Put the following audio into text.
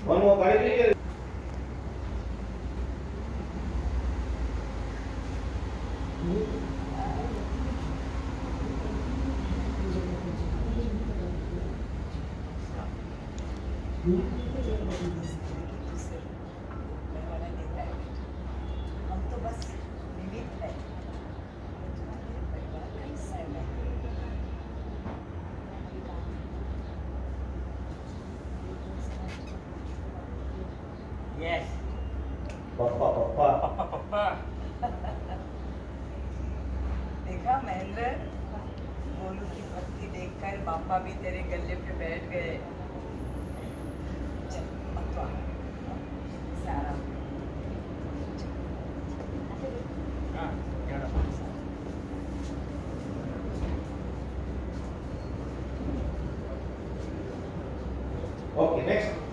One more गाड़ी हम तो बस निमित्त है। Yes. पापा पापा पापा देखा महेंद्र, गोलू की भक्ति देखकर पापा भी तेरे गले पे बैठ गए। चल अब तो आ से आराम। हाँ क्या ओके नेक्स्ट